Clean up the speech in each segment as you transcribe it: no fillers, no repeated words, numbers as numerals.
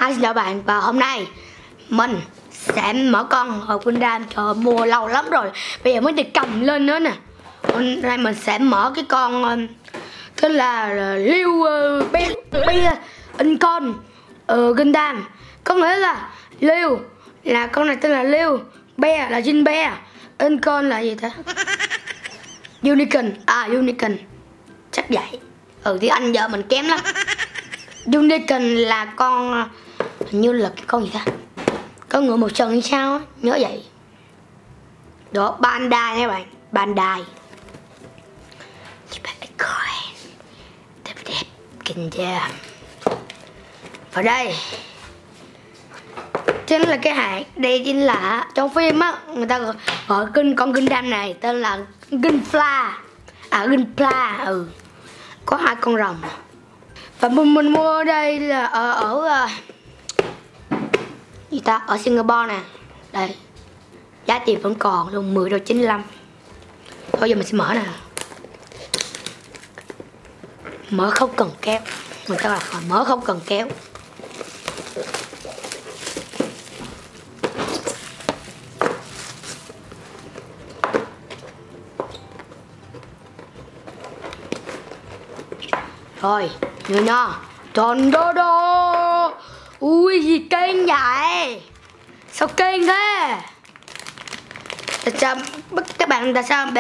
Hi, xin chào bạn, và hôm nay mình sẽ mở con hộp Gundam. Trời, mua lâu lắm rồi, bây giờ mới được cầm lên nữa nè. Hôm nay mình sẽ mở cái con tên là Liu Incon Gundam. Có nghĩa là Liu là con này tên là Liu, Bear là Jin Bear, Incon là gì ta? Unicorn, Unicorn chắc vậy. Thì anh vợ mình kém lắm. Unicorn là con hình như là cái con gì ta, có ngựa một sừng hay sao á, nhớ vậy. Đó, Bandai nha bạn, Bandai. Đẹp đẹp, kinh chưa. Và đây chính là cái hạt, đây chính là trong phim á, người ta gọi con Gundam này tên là Gunpla. Gunpla, có 2 con rồng. Và mình mua ở đây là ở gì ta, ở Singapore nè. Đây, giá tiền vẫn còn luôn, 10.95. Thôi giờ mình sẽ mở nè. Mở không cần kéo, người ta là mở không cần kéo. Rồi, như nho. Tròn đô đô. Ui, gì kênh vậy? Sao kênh thế? Tại sao các bạn, tại sao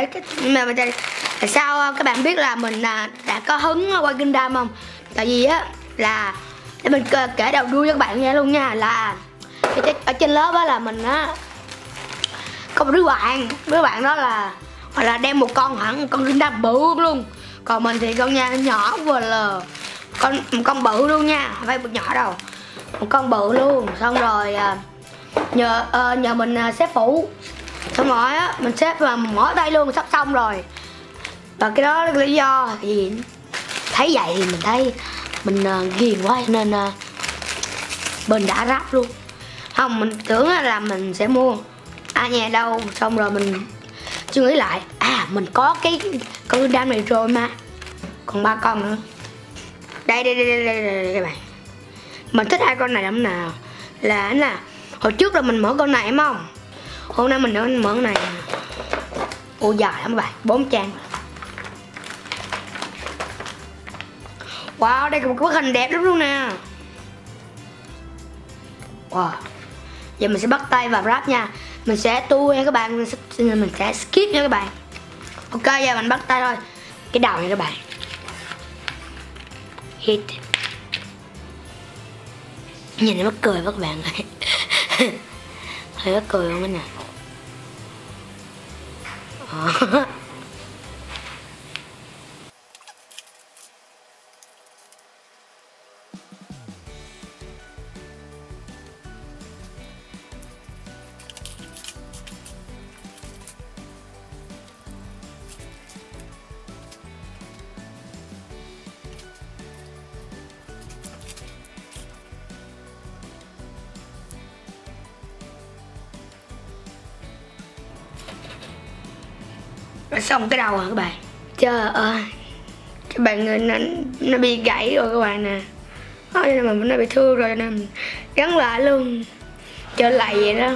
các bạn biết là mình đã có hứng quay Gundam không? Tại vì á là để mình kể đầu đuôi cho các bạn nghe luôn nha. Là ở trên lớp á là mình á có một đứa bạn đó là đem một con Gundam bự luôn. Còn mình thì con nha nhỏ vừa là con bự luôn nha, không phải bự nhỏ đâu, một con bự luôn. Xong rồi nhờ mình xếp phụ, xong rồi á mình xếp và mở tay luôn, sắp xong rồi. Và cái đó là lý do gì thấy vậy thì mình thấy mình ghiền quá nên mình đã ráp luôn. Không, mình tưởng là mình sẽ mua nhà đâu, xong rồi mình suy nghĩ lại, mình có cái con Gundam này rồi mà, còn 3 con nữa. Đây các bạn, mình thích 2 con này lắm nào. Là hồi trước là mình mở con này, đúng không? Hôm nay mình mở con này. Ô dài lắm các bạn, 4 trang. Wow, đây là một cái bức hình đẹp lắm luôn nè. Wow. Giờ mình sẽ bắt tay vào rap nha. Mình sẽ tu nha các bạn, mình sẽ skip nha các bạn. Ok, giờ mình bắt tay thôi. Cái đầu nha các bạn. Hit. Nhìn nó mắc cười quá các bạn ơi. Hơi mắc cười không anh nè. Xong cái đầu rồi các bạn. Trời ơi, các bạn ơi, nó bị gãy rồi các bạn nè. Nên mà nó bị thương rồi nên mình gắn lại luôn, trở lại vậy đó.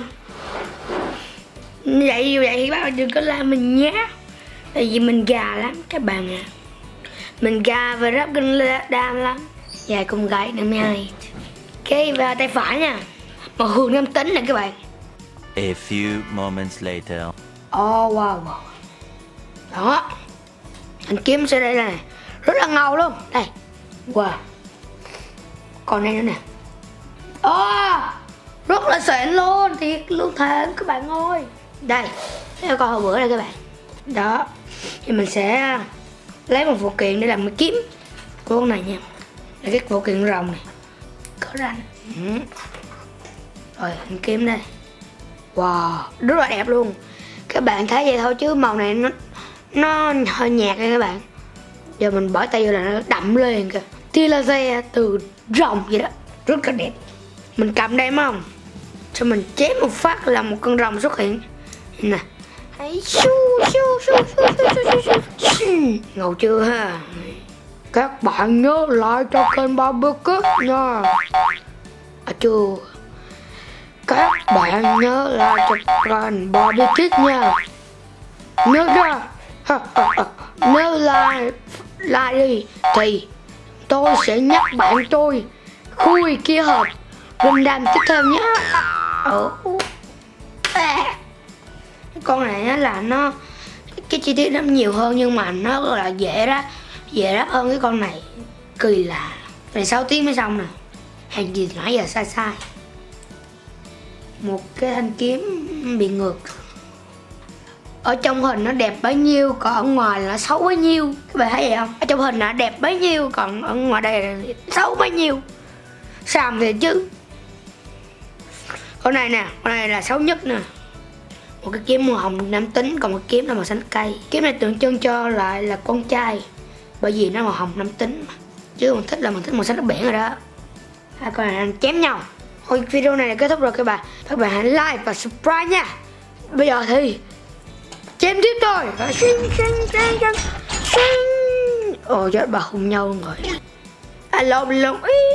Vậy thì bác đừng có la mình nhé, tại vì mình gà lắm các bạn ạ. Mình gà và rap Gundam lắm. Dài cùng gãy nữa mới hay. Ok, và tay phải nha, màu hường nam tính nè các bạn. A few moments later. Oh wow. Đó, anh kiếm sẽ đây này, rất là ngầu luôn. Đây, wow, còn đây nữa nè. Rất là xịn luôn, thiệt luôn thề các bạn ơi. Đây, đây coi hồi bữa đây các bạn. Đó, thì mình sẽ lấy một phụ kiện để làm cái kiếm của con này nha. Là cái phụ kiện rồng này, có ranh. Rồi, anh kiếm đây. Wow, rất là đẹp luôn. Các bạn thấy vậy thôi chứ màu này nó hơi nhạt nha các bạn. Giờ mình bỏ tay vô là nó đậm lên kìa. Tia laser từ rồng vậy đó, rất là đẹp. Mình cầm đây phải không? Cho mình chém một phát là một con rồng xuất hiện nè. Ngầu chưa ha? Các bạn nhớ like cho kênh Ba Bơ Cất nha. chưa? Các bạn nhớ like cho kênh Bobby Kids nha. Nhớ ra. Nếu like đi thì tôi sẽ nhắc bạn tôi khui kia hộp Gundam tiếp theo nhé. Con này á là nó cái chi tiết nó nhiều hơn nhưng mà nó là dễ ráp hơn cái con này. Kỳ lạ. Phải 6 tiếng mới xong nè. Hàng gì nãy giờ sai. Một cái thanh kiếm bị ngược. Ở trong hình nó đẹp bấy nhiêu, còn ở ngoài là nó xấu bấy nhiêu. Các bạn thấy vậy không? Ở trong hình nó đẹp bấy nhiêu, còn ở ngoài đây là xấu bấy nhiêu. Xàm thì chứ. Con này nè, con này là xấu nhất nè. Một cái kiếm màu hồng nam tính, còn một kiếm là màu xanh cây. Kiếm này tượng trưng cho lại là con trai, bởi vì nó màu hồng nam tính mà. Chứ mình thích là mình thích màu xanh nước biển rồi đó. Hai con này đang chém nhau. Thôi video này là kết thúc rồi các bạn. Các bạn hãy like và subscribe nha. Bây giờ thì chém tiếp thôi. Ồ chết bà hùng nhau luôn rồi. Alo.